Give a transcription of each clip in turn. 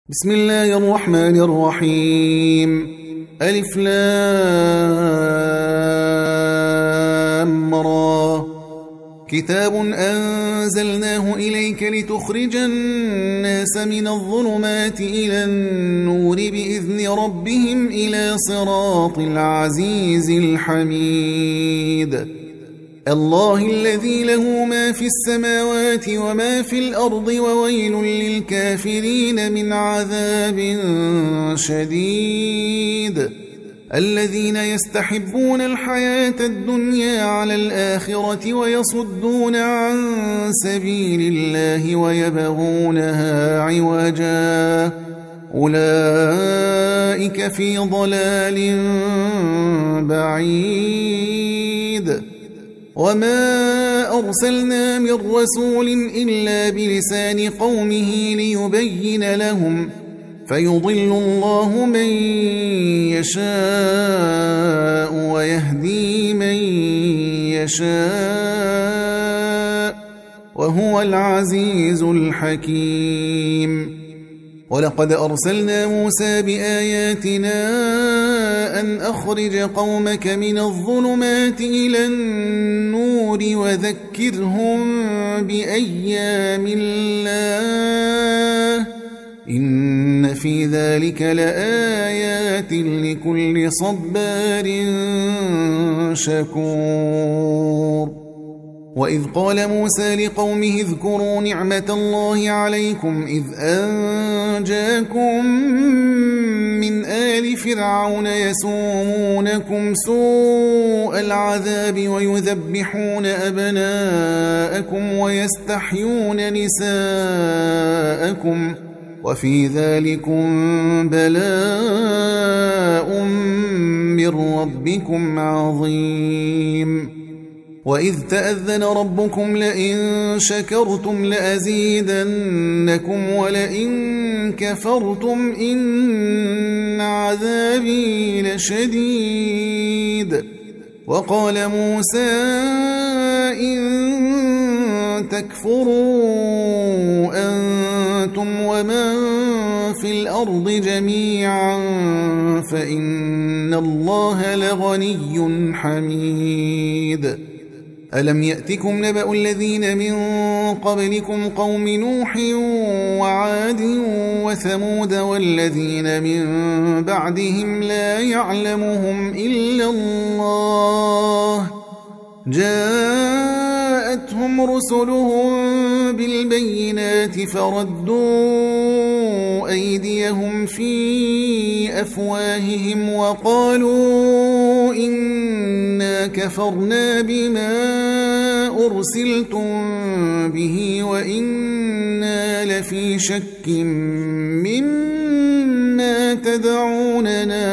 بسم الله الرحمن الرحيم. ألف لام را. كتاب أنزلناه إليك لتخرج الناس من الظلمات إلى النور بإذن ربهم إلى صراط العزيز الحميد. الله الذي له ما في السماوات وما في الأرض وويل للكافرين من عذاب شديد. الذين يستحبون الحياة الدنيا على الآخرة ويصدون عن سبيل الله ويبغونها عوجا أولئك في ضلال بعيد. وما أرسلنا من رسول إلا بلسان قومه ليبين لهم فيضل الله من يشاء ويهدي من يشاء وهو العزيز الحكيم. ولقد أرسلنا موسى بآياتنا أن أخرج قومك من الظلمات إلى النور وذكرهم بأيام الله إن في ذلك لآيات لكل صبار شكور. وإذ قال موسى لقومه اذكروا نعمة الله عليكم إذ أنجاكم من آل فرعون يسومونكم سوء العذاب ويذبحون أبناءكم ويستحيون نساءكم وفي ذلكم بلاء من ربكم عظيم. وإذ تأذن ربكم لئن شكرتم لأزيدنكم ولئن كفرتم إن عذابي لشديد. وقال موسى إن تكفروا أنتم ومن في الأرض جميعا فإن الله لغني حميد. ألم يأتكم نبأ الذين من قبلكم قوم نوح وعاد وثمود والذين من بعدهم لا يعلمهم إلا الله جاءتهم رسلهم بالبينات فردوا أيديهم في أفواههم وقالوا إنا كفرنا بما أرسلتم به وإنا لفي شك مما تدعوننا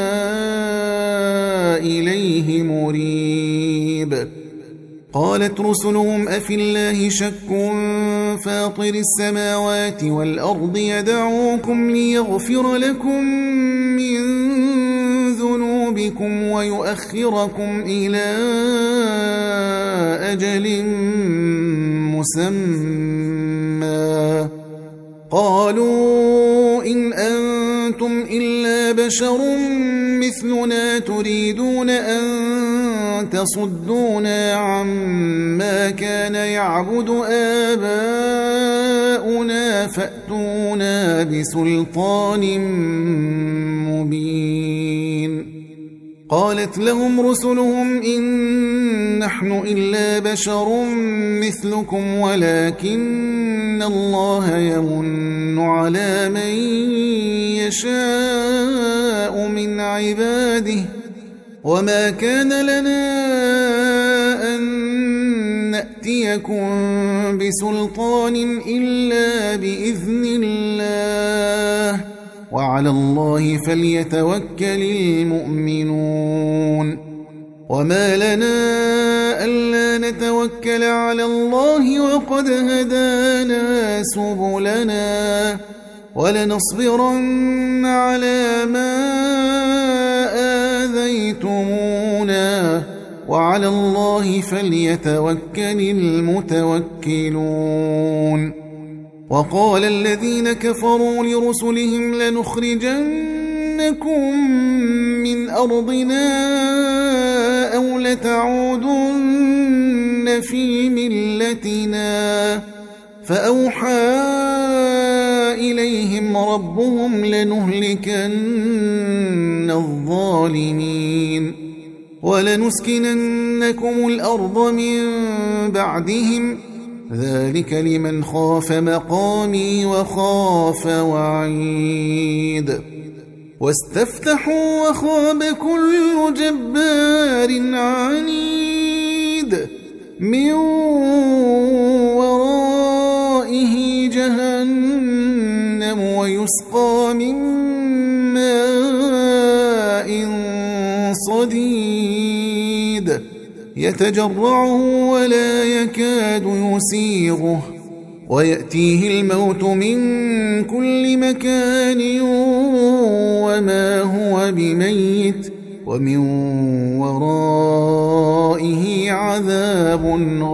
إليه مريب. قالت رسلهم أفي الله شك فاطر السماوات والأرض يدعوكم ليغفر لكم من ذنوبكم ويؤخركم إلى أجل مسمى قالوا إن أنتم إلا بشر مثلنا تريدون أن تصدونا عما كان يعبد آباؤنا فأتونا بسلطان مبين. قالت لهم رسلهم إن نحن إلا بشر مثلكم ولكن الله يمن على من يشاء من عباده وما كان لنا أن نأتيكم بسلطان إلا بإذن الله وعلى الله فليتوكل المؤمنون. وما لنا ألا نتوكل على الله وقد هدانا سبلنا ولنصبرن على ما آذيتمونا وعلى الله فليتوكل المتوكلون. وقال الذين كفروا لرسلهم لنخرجنكم من أرضنا أو لتعودن في ملتنا فأوحى إليهم ربهم لنهلكن الظالمين ولنسكننكم الأرض من بعدهم ذلك لمن خاف مقامي وخاف وعيد واستفتحوا وخاب كل جبار عنيد من ورائه جهنم ويسقى من ماء صديد يتجرعه ولا يكاد يسيغه ويأتيه الموت من كل مكان وما هو بميت ومن ورائه عذاب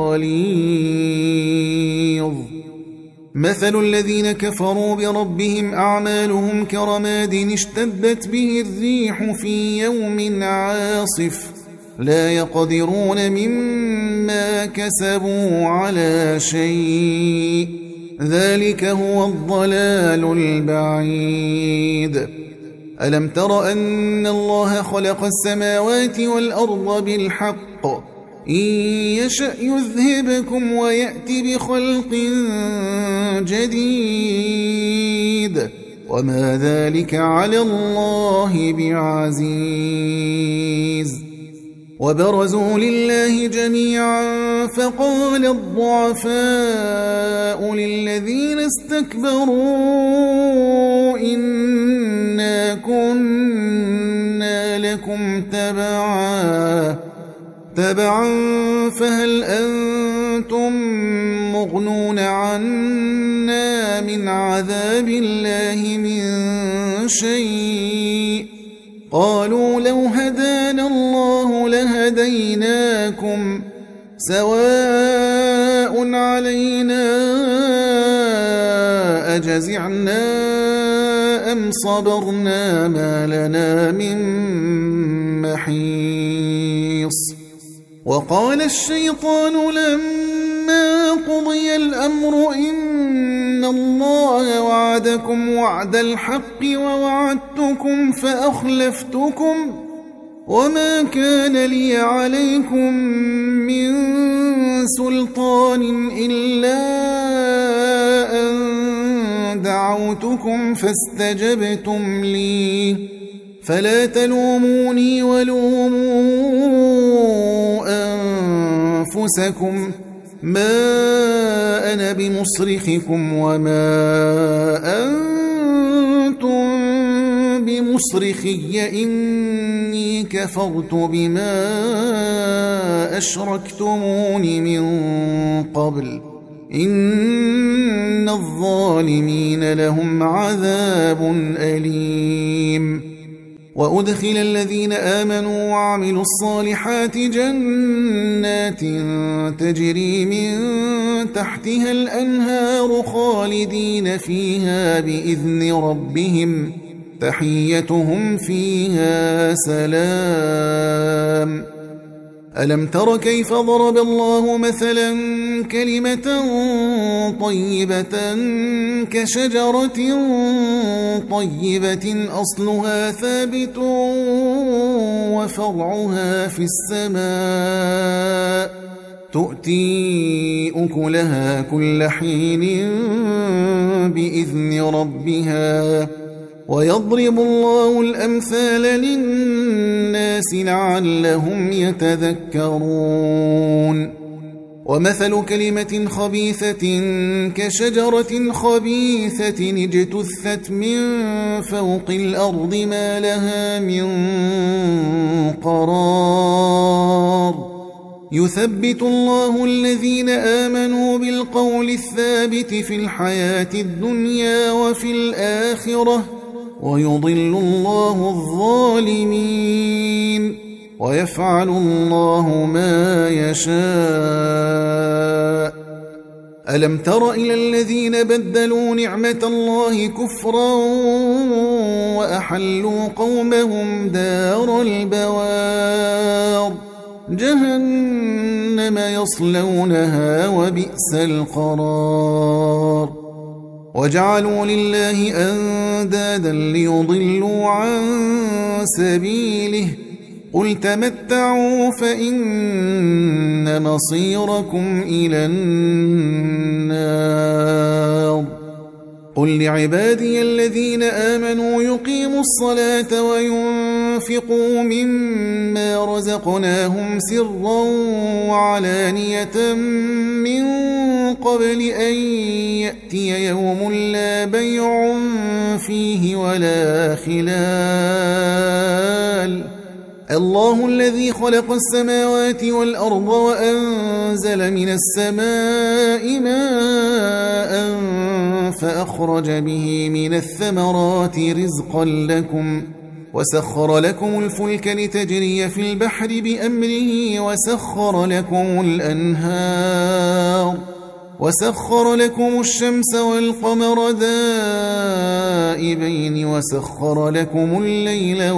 غليظ مثل الذين كفروا بربهم أعمالهم كرماد اشتدت به الريح في يوم عاصف لا يقدرون مما كسبوا على شيء ذلك هو الضلال البعيد ألم تر أن الله خلق السماوات والأرض بالحق إن يشأ يذهبكم ويأتي بخلق جديد وما ذلك على الله بعزيز وبرزوا لله جميعا فقال الضعفاء للذين استكبروا إنا كنا لكم تبعا فهل أنتم مغنون عنا من عذاب الله من شيء قالوا لو هدانا الله لهديناكم سواء علينا أجزعنا أم صبرنا ما لنا من محيص وقال الشيطان لما قضي الأمر إن الله وعدكم وعد الحق ووعدتكم فأخلفتكم وما كان لي عليكم من سلطان إلا أن دعوتكم فاستجبتم لي فلا تلوموني ولوموا أنفسكم ما أنا بمصرخكم وما أنتم بمصرخي إني كفرت بما أشركتمون من قبل إن الظالمين لهم عذاب أليم وأدخل الذين آمنوا وعملوا الصالحات جنات تجري من تحتها الأنهار خالدين فيها بإذن ربهم تحيتهم فيها سلام ألم تر كيف ضرب الله مثلا كلمة طيبة كشجرة طيبة أصلها ثابت وفرعها في السماء تؤتي أكلها كل حين بإذن ربها ويضرب الله الأمثال للناس لعلهم يتذكرون ومثل كلمة خبيثة كشجرة خبيثة اجتثت من فوق الأرض ما لها من قرار يثبت الله الذين آمنوا بالقول الثابت في الحياة الدنيا وفي الآخرة ويضل الله الظالمين ويفعل الله ما يشاء ألم تر إلى الذين بدلوا نعمة الله كفرا وأحلوا قومهم دار البوار جهنم يصلونها وبئس القرار وجعلوا لله أندادا ليضلوا عن سبيله قل تمتعوا فإن مصيركم إلى النار قل لعبادي الذين آمنوا يقيموا الصلاة وينفقوا مما رزقناهم سرا وعلانية من قبل أن يأتي يوم لا بيع فيه ولا خلال الله الذي خلق السماوات والأرض وأنزل من السماء ماء فأخرج به من الثمرات رزقا لكم وسخر لكم الفلك لتجري في البحر بأمره وسخر لكم الأنهار وسخر لكم الشمس والقمر دائبين وسخر لكم الليل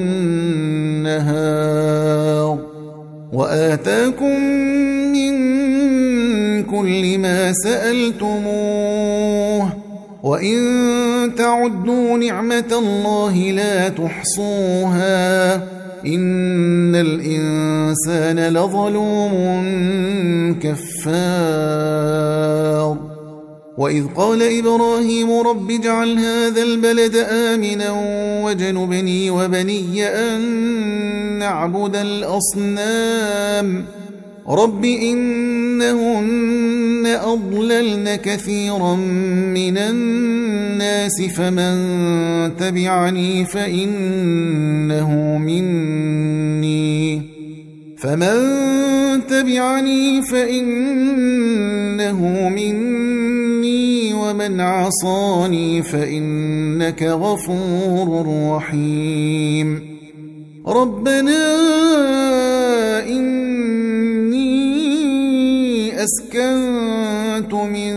والنهار وآتاكم من كل ما سألتموه وإن تعدوا نعمة الله لا تحصوها إن الإنسان لظلوم كفار وإذ قال إبراهيم رب اجعل هذا البلد آمنا واجنبني وبني أن نعبد الأصنام رب إنهن أضللن كثيرا من الناس فمن تبعني فإنه مني ومن عصاني فإنك غفور رحيم ربنا أسكنت من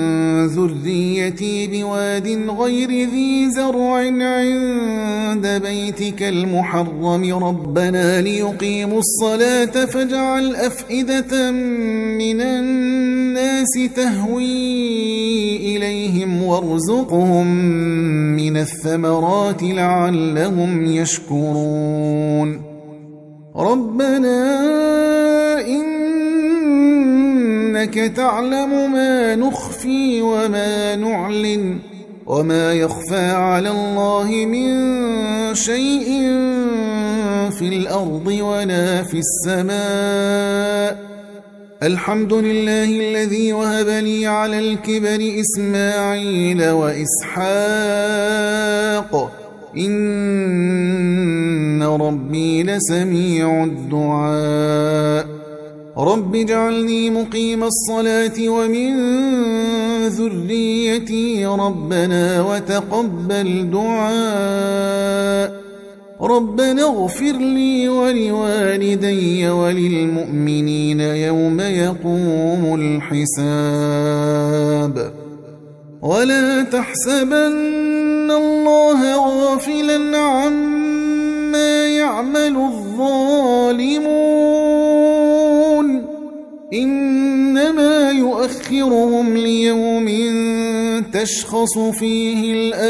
ذريتي بواد غير ذي زرع عند بيتك المحرم ربنا ليقيموا الصلاة فاجعل أفئدة من الناس تهوي إليهم وارزقهم من الثمرات لعلهم يشكرون ربنا إنك تعلم ما نخفي وما نعلن وما يخفى على الله من شيء في الأرض ولا في السماء الحمد لله الذي وهب لي على الكبر إسماعيل وإسحاق إن ربي لسميع الدعاء رب اجعلني مقيم الصلاة ومن ذريتي ربنا وتقبل دعاء ربنا اغفر لي ولوالدي وللمؤمنين يوم يقوم الحساب ولا تحسبن الله غافلا عما يعمل الظالمون إنما يؤخرهم ليوم تشخص فيه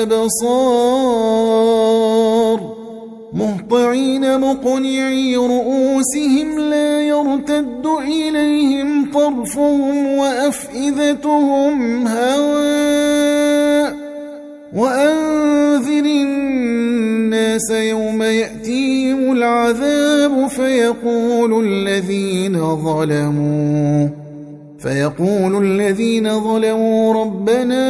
الأبصار مهطعين مقنعي رؤوسهم لا يرتد إليهم طرفهم وأفئدتهم هواء وأنذر الناس يوم يأتيهم العذاب فيقول الذين ظلموا ربنا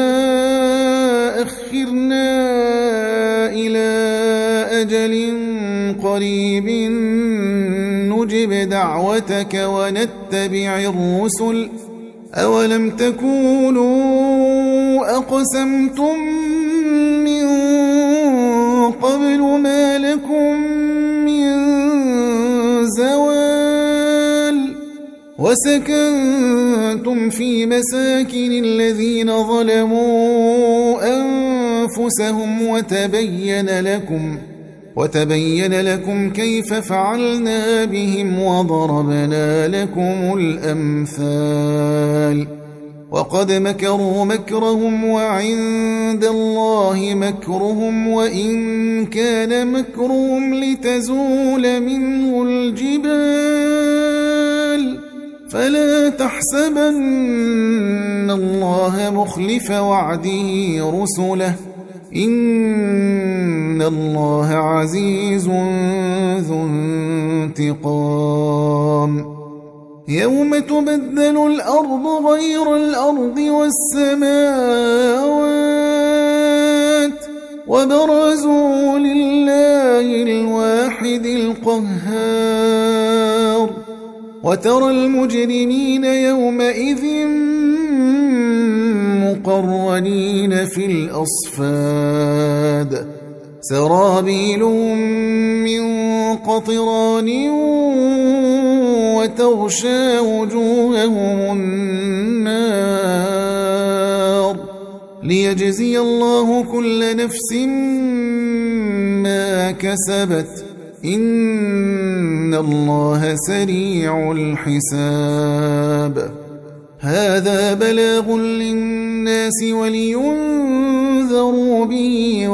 أخرنا إلى أجل قريب نجب دعوتك ونتبع الرسل أولم تكونوا أقسمتم من قبل ما لكم من زوال وسكنتم في مساكن الذين ظلموا أنفسهم وتبين لكم كيف فعلنا بهم وضربنا لكم الأمثال وقد مكروا مكرهم وعند الله مكرهم وإن كان مكرهم لتزول منه الجبال فلا تحسبن الله مخلف وعده رسله إن الله عزيز ذو انتقام يوم تبدل الأرض غير الأرض والسماوات وبرزوا لله الواحد القهار وترى المجرمين يومئذ مقرنين في الأصفاد سرابيلهم من قطران وتغشى وجوههم النار ليجزي الله كل نفس ما كسبت إن الله سريع الحساب هذا بلاغ للناس ولينذروا به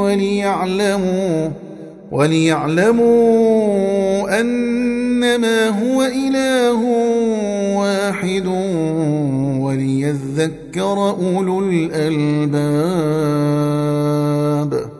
وليعلموا أنما هو إله واحد وليذكر أولو الألباب